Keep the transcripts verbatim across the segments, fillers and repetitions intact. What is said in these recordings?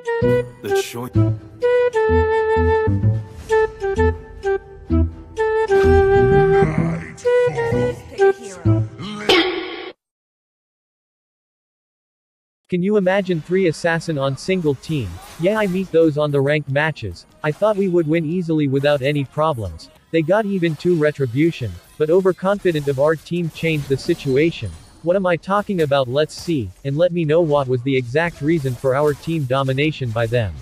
The choice. Pick a hero. Can you imagine three assassin on single team? Yeah, I meet those on the ranked matches. I thought we would win easily without any problems. They got even two retribution, but overconfident of our team changed the situation. What am I talking about? Let's see, and let me know what was the exact reason for our team domination by them.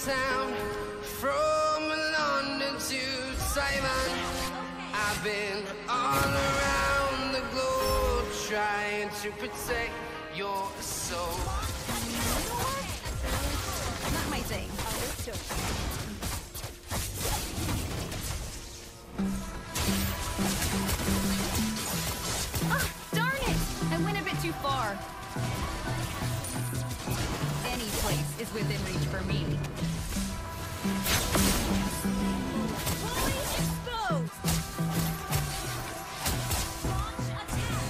town, from London to Taiwan. I've been all around the globe trying to protect your soul. Not my thing. Ah, darn it! I went a bit too far. Any place is within reach for me. Fully exposed! Launch attack!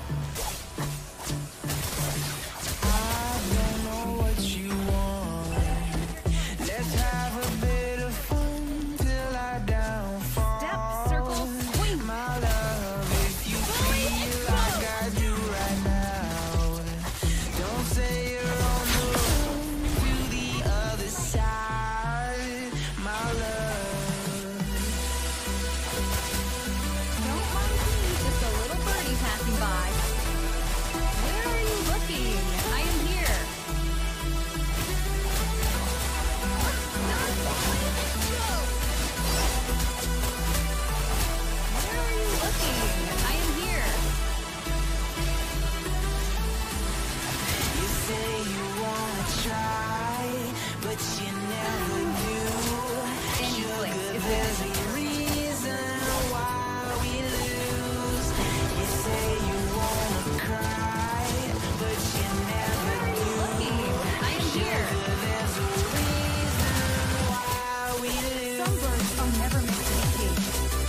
I don't know what you want. Let's have a bit of fun till I downfall. Step, circle, swing! My love, if you feel like I do right now, don't say you're on the road to the other side. My love. Don't mind me, just a little birdie passing by. Where are you looking? I am here. Where are you looking? I am here. You say you wanna try, but you never do. Any place Sugar, is there's within a reason why we lose. You say you wanna cry, but you never Where are you do. looking? I am here. Sugar, there's a reason why we lose. Some birds are never meant to be caged.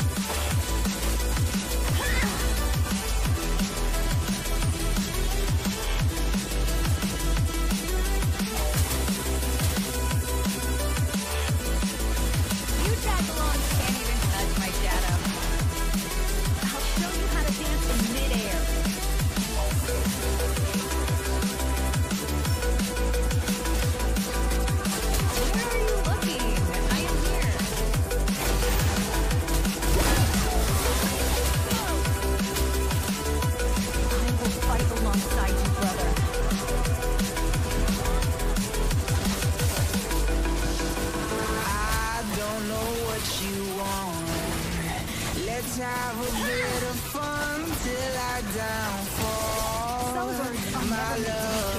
You tag along can't even touch my shadow. I'll show you how to dance in midair. Where are you looking? I am here. I will fight alongside you, brother. I don't know what you want. Let's have a bit of fun till I downfall. Some birds are My never meant to be love.